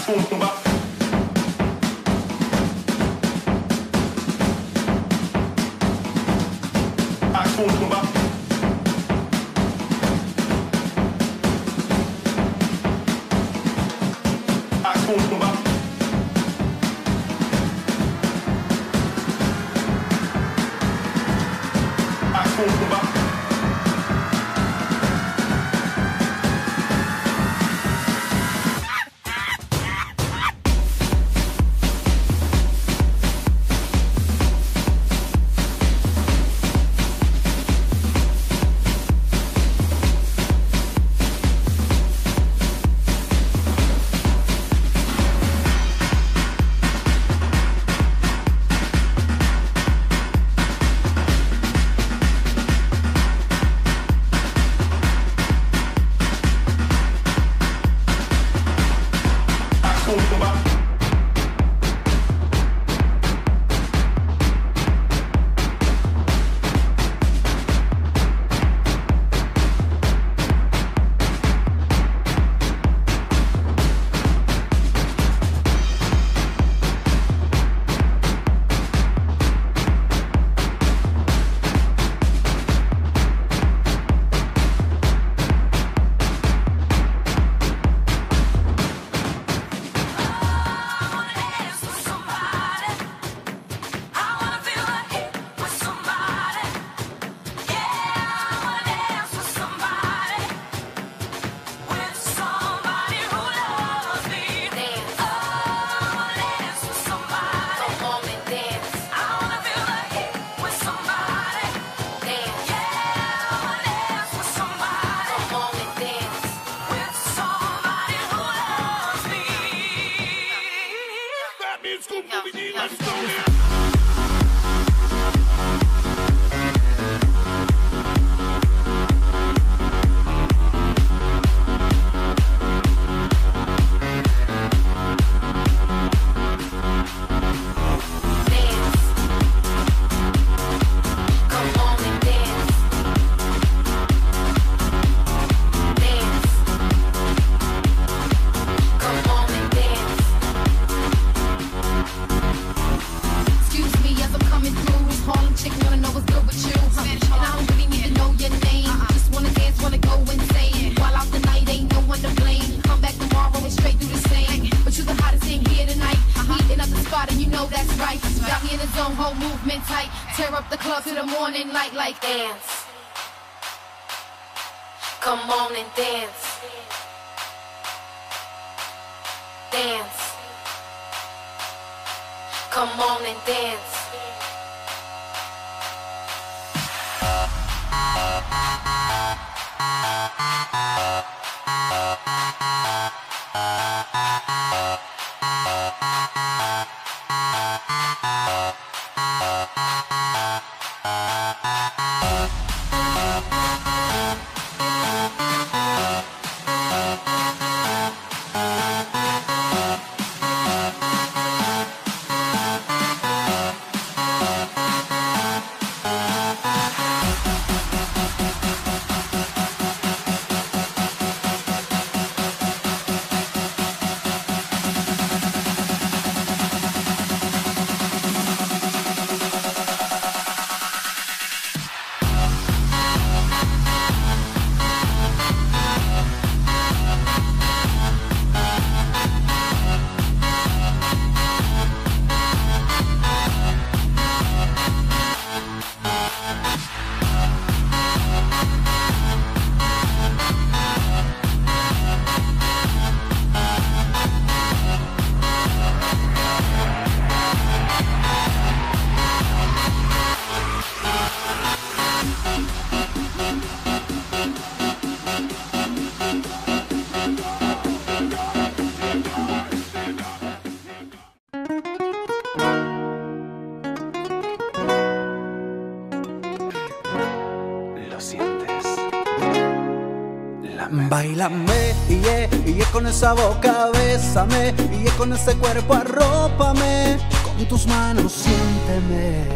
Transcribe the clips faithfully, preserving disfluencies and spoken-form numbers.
Báilame, y yeah, y yeah, con esa boca bésame, y yeah, con ese cuerpo arrópame, con tus manos siénteme.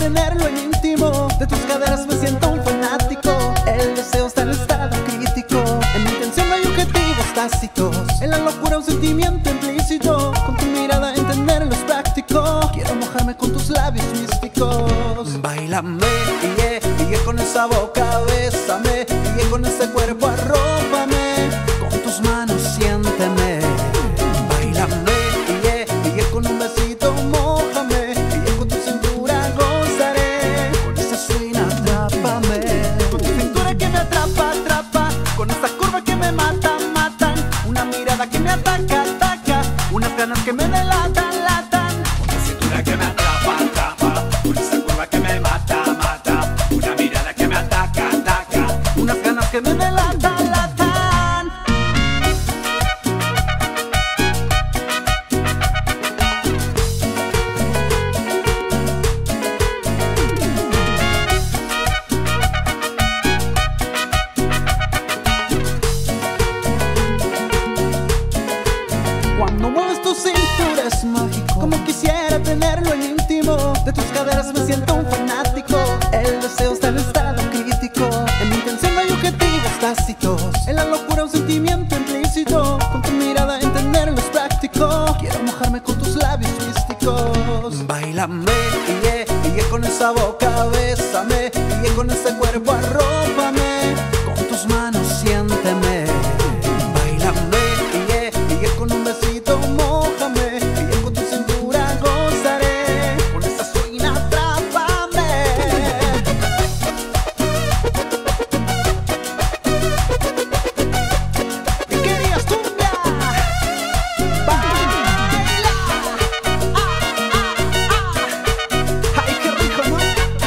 tenerlo en íntimo. De tus caderas me siento un fanático. El deseo está en estado crítico. En mi intención no hay objetivos tácitos. En la locura un sentimiento implícito. Con tu mirada entenderlo es práctico. Quiero mojarme con tus labios místicos. Báilame, yeah, yeah, con esa boca bésame, yeah, con ese cuerpo arrópame, con tus manos siénteme. Báilame, yeah, yeah, con un besito mójame, yeah, con tu cintura gozaré, con esa swing atrápame, con tu cintura que me atrapa, atrapa, con esa curva que me mata, matan, una mirada que me ataca, ataca, unas ganas que me delatan, latan, con tu cintura que me atrapa, atrapa, con esa curva que me mata, mata, una mirada que me ataca, ataca, unas ganas que me delatan, latan. Cuando mueves tu cintura es mágico, como quisiera tenerlo en íntimo. De tus caderas me siento un fanático. El deseo está en estado crítico. En mi intención no hay objetivos tácitos. En la locura un sentimiento implícito. Con tu mirada entenderlo es práctico. Quiero mojarme con tus labios místicos. Báilame, yeah, yeah, con esa boca bésame, yeah, con ese cuerpo arrópame, con tus manos siénteme. Báilame, yeah, yeah, con un besito mójame, yeah, con tu cintura gozaré, con esa swing atrápame. ¿Qué querías, cumbia? Baila, ah, ah, ah. Ay, qué rico, ¿no?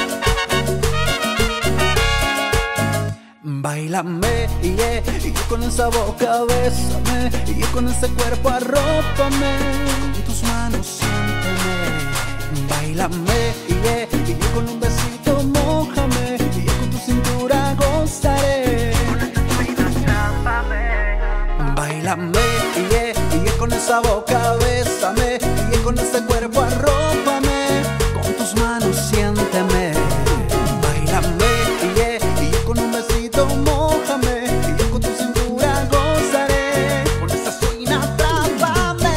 Báilame, yeah, y yo con esa boca bésame, y yo con ese cuerpo arrópame, con tus manos siénteme. Báilame, yeah, y yo con un besito mójame, y yo con tu cintura gozaré. Báilame, yeah, y yo con esa boca bésame, y yo con ese cuerpo arrópame, con tus manos siénteme. Báilame, yeah, y yo con un besito mójame, y yo con tu cintura gozaré, con esa swing atrápame.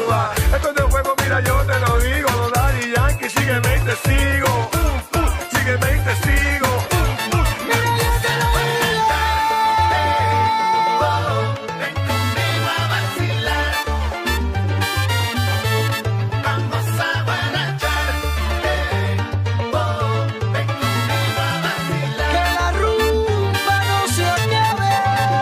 Cuba. Esto es de juego, mira, yo te lo digo. Daddy Yankee, sígueme y te sigo. Uh, uh, sígueme y te sigo. Uh, uh, mira, yo te lo digo. Oh, ven conmigo a vacilar. Vamos a guarachar. Oh, ven conmigo a vacilar. Que la rumba no se acabe.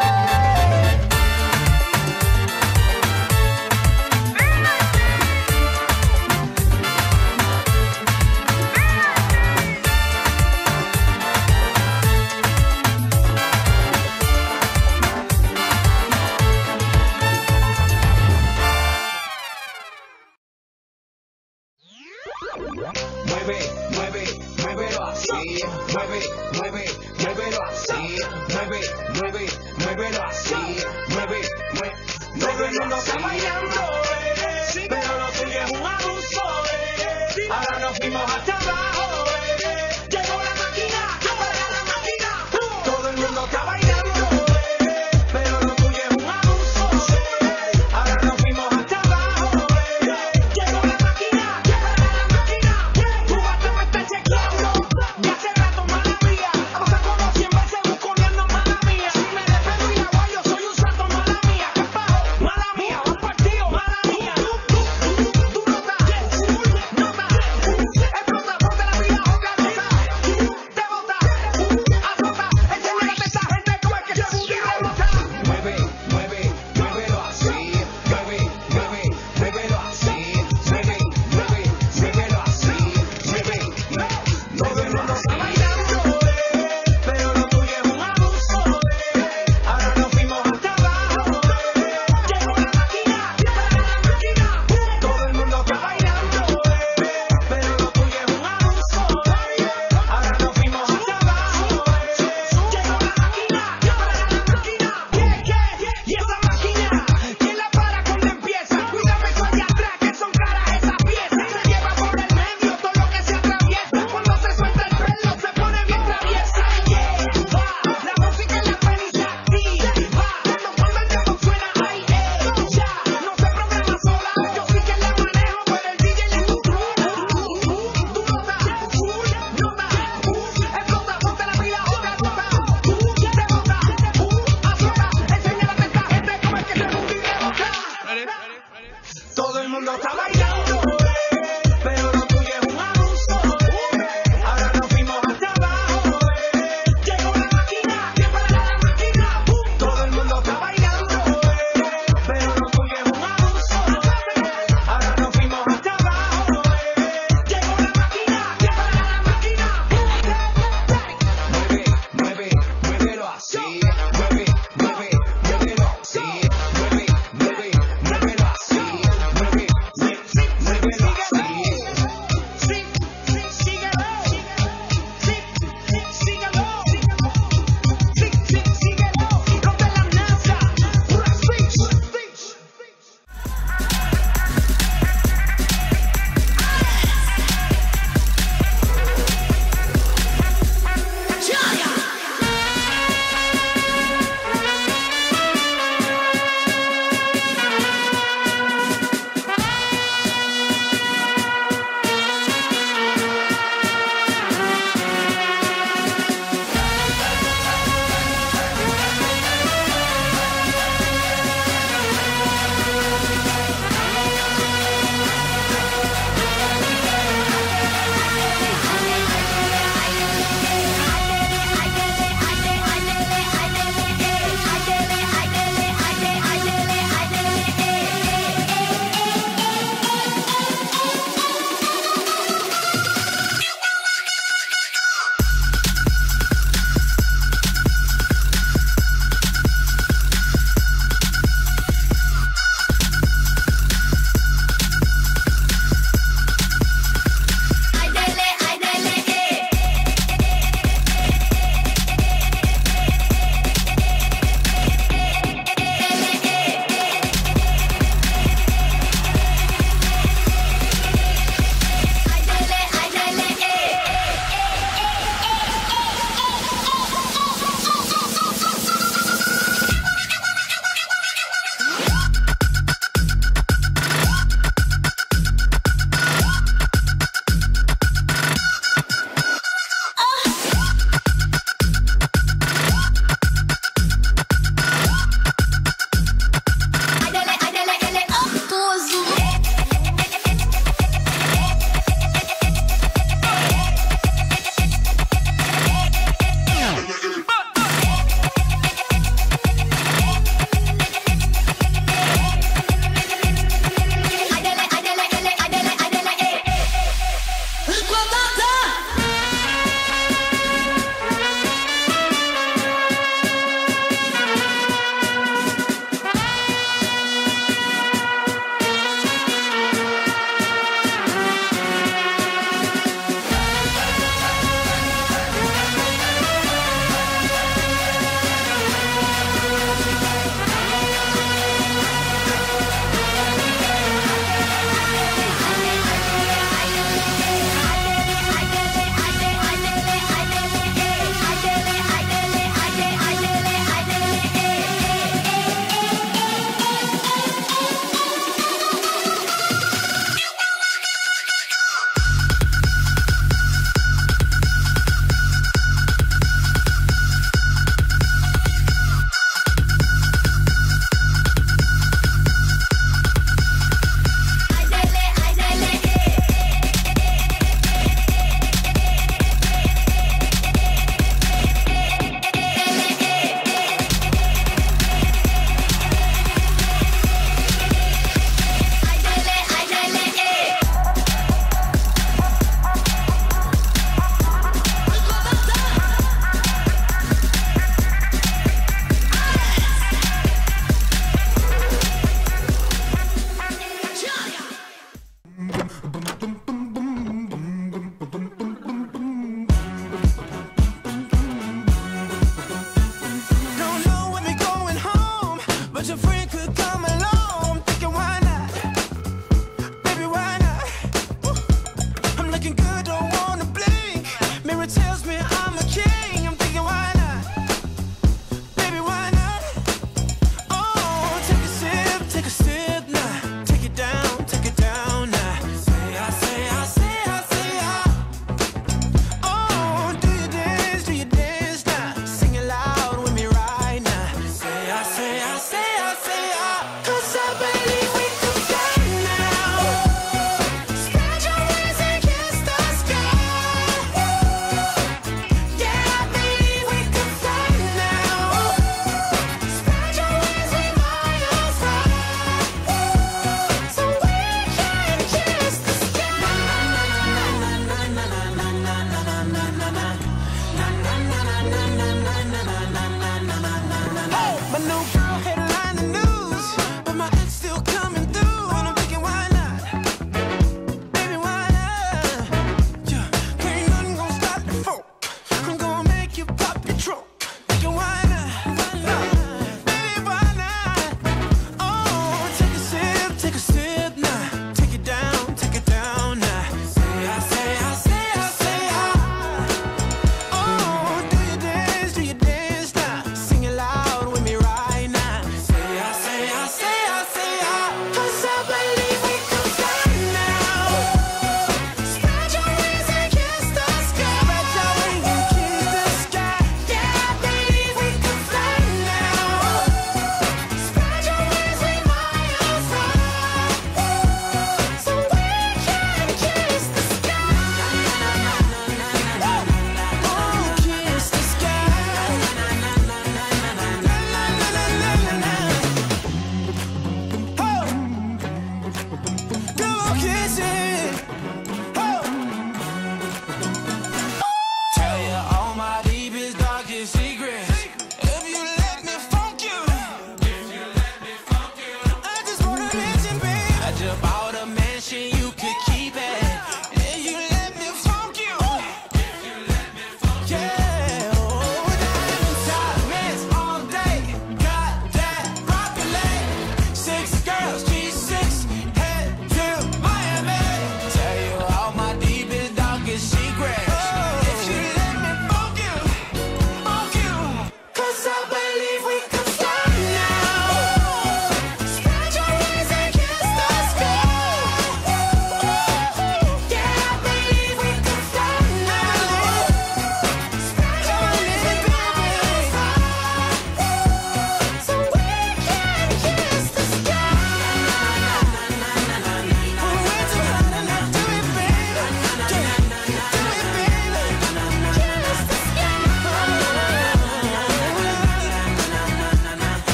Mueve, mueve, muévelo así. Mueve, mueve, muévelo así. Mueve, mueve, muévelo así. Mueve, mueve, todo el mundo está bailando, eh, pero lo tuyo es un abuso, eh. Ahora nos fuimos hasta abajo, eh. Llegó la máquina, para la máquina. Uh. Todo el mundo está bailando, eh, pero lo tuyo es un abuso, eh. Ahora nos fuimos hasta abajo, eh. Llegó la máquina, para la máquina. Tu gato me está chequeando, ya hace rato, mala mía. Vamos a como cien veces buscando, mala mía. Si me despego y la guayo, soy un santo, mala mía. ¿Qué pasó? Mala mía, un partido, mala mía. Tú, tú, tú, tú nota, nota, explota, ponte la pila, otra nota. Te bota, azota, enséñale a esta gente cómo es que se pudiera botar. Mueve, mueve, muévelo así. Mueve, mueve, muévelo así. Mueve, mueve, muévelo así. Mueve, todo el mundo está bailando, eh, pero lo tuyo es un abuso, eh. Ahora nos fuimos hasta abajo, eh. Llegó la máquina, para la máquina. Todo el mundo está bailando, eh, pero lo tuyo es un abuso, eh. Ahora nos fuimos hasta abajo, eh. Llegó la máquina, para la máquina. ¿Qué, qué? Y esa máquina, ¿quién la para cuando empieza? Cuídame eso allá atrás, que son caras esas piezas. Se lleva por el medio todo lo que se atraviesa. Cuando se suelta el pelo se pone bien traviesa. Yeah, va, la música en la peli se activa. Cuando cuando el dembow suena, ay, eh, ya. No se programa sola, yo sí que la manejo, pero el D J le controla. Tú nota, nota, explota, ponte la pila, otra nota. Te bota, azota, enséñale a esta gente cómo es que se pudiera botar. Todo el mundo está bailando, eh, pero lo tuyo es un abuso, eh. Ahora nos fuimos hasta abajo, eh. Llegó la máquina, para la máquina. Todo el mundo está bailando, eh, pero lo tuyo es un abuso, eh. Ahora nos fuimos hasta abajo, eh. Llegó la máquina, para la máquina. Mueve, mueve, muévelo así. Mueve, mueve, muévelo así. Mueve, mueve, muévelo así. Mueve, mueve.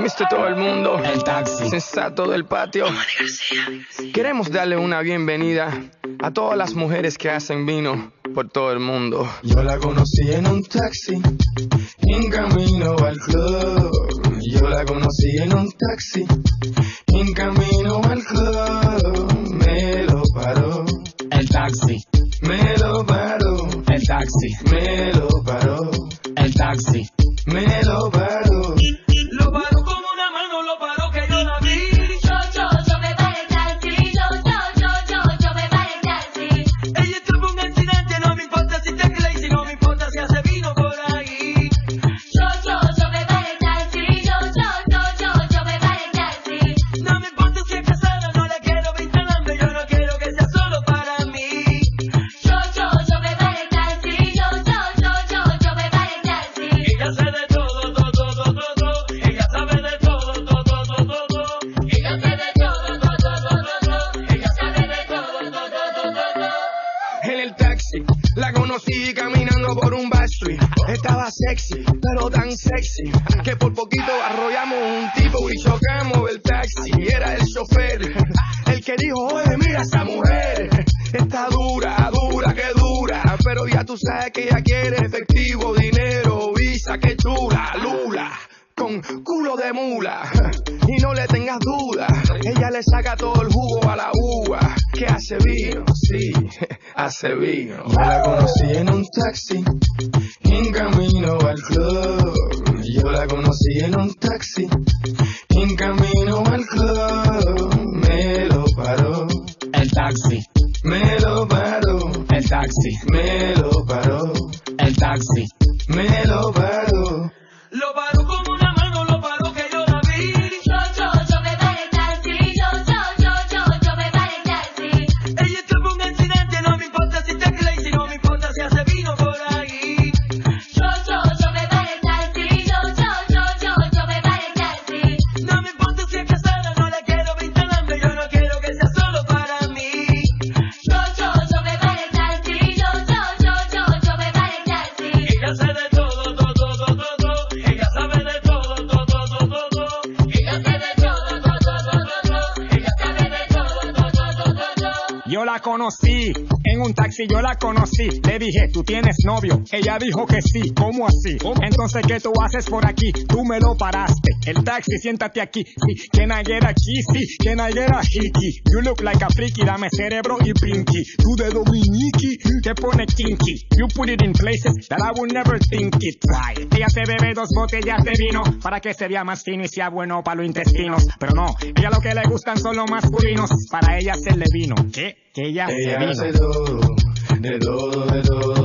mister todo el mundo, El taxi. sensato del patio. Queremos darle una bienvenida a todas las mujeres que hacen vino por todo el mundo. Yo la conocí en un taxi, en camino al club. Yo la conocí en un taxi, en camino al club. Me lo paró. El taxi. Me lo paró. El taxi. Me lo paró. El taxi. Me lo paró. Lo paró con una mano, lo paró que yo la vi. Yo, yo, yo me paré el taxi. Yo, yo, yo, yo, yo me paré el taxi. Ella tuvo un accidente, no me importa si te crees, si no me importa si hace vino por ahí. Yo, yo, yo me paré el taxi. Yo, yo, yo, yo, yo me paré el taxi. No me importa si es casada, no la quiero vinculando, yo no quiero que sea solo para mí. Yo, yo, yo me paré el taxi. Yo, yo, yo, yo, yo me paré el taxi. Ella sabe de todo, todo, todo, todo, todo. Ella sabe de todo, todo, todo, todo, todo. Ella sabe de todo, todo, todo, todo. Ella sabe de todo, todo, todo, todo. En el taxi la conocí caminando por un backstreet. Estaba sexy, pero tan sexy que por poquito arrollamos un tipo y chocamos el taxi. Era el chofer el que dijo: oye, mira esa mujer, está dura, dura, que dura. Pero ya tú sabes que ella quiere efectivo, dinero, visa, que chula, lula, con culo de mula. Y no le tengas duda, ella le saca todo el jugo a la uva. Que hace vino, sí, hace vino. Yo la conocí en un taxi, en camino al club. Yo la conocí en un taxi, en camino al club. Me lo paró. El taxi. Me lo paró. El taxi. Me lo paró. El taxi. Me lo paró. Lo paró con una mano, lo paró que yo la vi. Yo, yo, yo me paré el taxi. Yo, yo, yo, yo, yo me paré el taxi. Ella tuvo un accidente, no me importa si te crees, si no me importa si hace vino por ahí. Yo, yo, yo me paré el taxi. Yo, yo, yo, yo, yo me paré el taxi. No me importa si es casada, no la quiero vinculando, yo no quiero que sea solo para mí. Yo, yo, yo me paré el taxi. Yo, yo, yo, yo, yo me paré el taxi. Ella sabe de todo, todo, todo, todo. Ella sabe de todo, todo, todo, todo. Ella sabe de todo, todo, todo, todo. Ella sabe de todo, todo, todo, todo. Yo la conocí, en un taxi yo la conocí. Le dije, ¿tú tienes novio? Ella dijo que sí. ¿Cómo así? Entonces, ¿qué tú haces por aquí? Tú me lo paraste. El taxi, siéntate aquí. Sí, can I get a cheesy? Can I get a hickey? You look like a freaky, dame cerebro y pinky. Tú de Dominiki, te pone kinky. You put it in places that I would never think it. Try it. Ella se bebe dos botellas de vino para que se vea más fino y sea bueno para los intestinos. Pero no, ella lo que le gustan son los masculinos. Para ella hacerle vino. ¿Qué? Que ella, Ella se vino. hace todo, de todo, de todo.